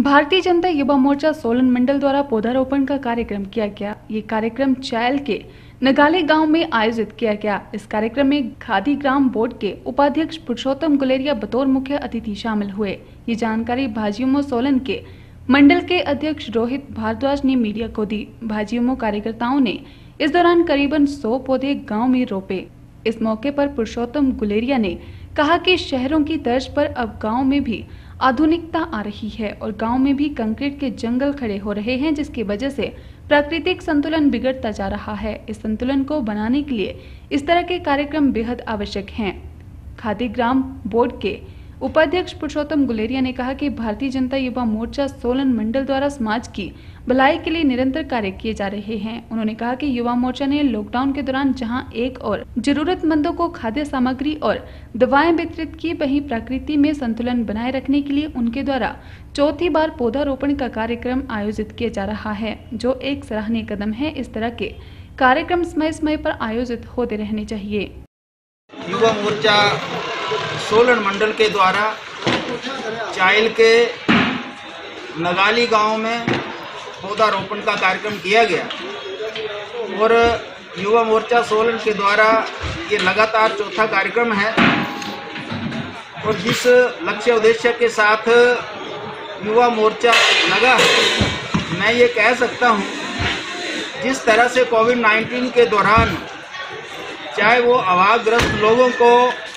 भारतीय जनता युवा मोर्चा सोलन मंडल द्वारा पौधारोपण का कार्यक्रम किया गया। ये कार्यक्रम चायल के नगाली गांव में आयोजित किया गया। इस कार्यक्रम में खादी ग्राम बोर्ड के उपाध्यक्ष पुरुषोत्तम गुलेरिया बतौर मुख्य अतिथि शामिल हुए। ये जानकारी भाजियोमो सोलन के मंडल के अध्यक्ष रोहित भारद्वाज ने मीडिया को दी। भाजियोमो कार्यकर्ताओं ने इस दौरान करीबन 100 पौधे गाँव में रोपे। इस मौके पर पुरुषोत्तम गुलेरिया ने कहा कि शहरों की तर्ज पर अब गांव में भी आधुनिकता आ रही है और गांव में भी कंक्रीट के जंगल खड़े हो रहे हैं, जिसकी वजह से प्राकृतिक संतुलन बिगड़ता जा रहा है। इस संतुलन को बनाने के लिए इस तरह के कार्यक्रम बेहद आवश्यक हैं। खादी ग्राम बोर्ड के उपाध्यक्ष पुरुषोत्तम गुलेरिया ने कहा कि भारतीय जनता युवा मोर्चा सोलन मंडल द्वारा समाज की भलाई के लिए निरंतर कार्य किए जा रहे हैं। उन्होंने कहा कि युवा मोर्चा ने लॉकडाउन के दौरान जहां एक और जरूरतमंदों को खाद्य सामग्री और दवाएं वितरित की, वहीं प्रकृति में संतुलन बनाए रखने के लिए उनके द्वारा चौथी बार पौधारोपण का कार्यक्रम आयोजित किया जा रहा है, जो एक सराहनीय कदम है। इस तरह के कार्यक्रम समय समय पर आयोजित होते रहने चाहिए। युवा मोर्चा सोलन मंडल के द्वारा चायल के नगाली गांव में पौधारोपण का कार्यक्रम किया गया और युवा मोर्चा सोलन के द्वारा ये लगातार चौथा कार्यक्रम है और जिस लक्ष्य उद्देश्य के साथ युवा मोर्चा लगा है, मैं ये कह सकता हूँ, जिस तरह से कोविड-19 के दौरान चाहे वो अभावग्रस्त लोगों को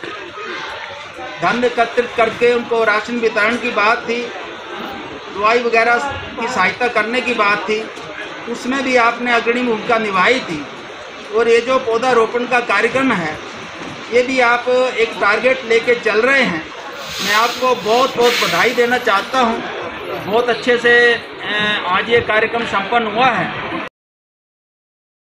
धन एकत्रित करके उनको राशन वितरण की बात थी, दवाई वगैरह की सहायता करने की बात थी, उसमें भी आपने अग्रणी भूमिका निभाई थी। और ये जो पौधारोपण का कार्यक्रम है, ये भी आप एक टारगेट लेके चल रहे हैं। मैं आपको बहुत बहुत बधाई देना चाहता हूँ। बहुत अच्छे से आज ये कार्यक्रम संपन्न हुआ है